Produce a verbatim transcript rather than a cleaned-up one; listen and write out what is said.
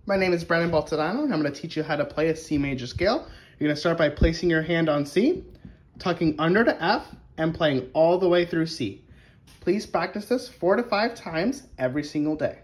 My name is Brandon Baltodano, and I'm going to teach you how to play a C major scale. You're going to start by placing your hand on C, tucking under to F, and playing all the way through C. Please practice this four to five times every single day.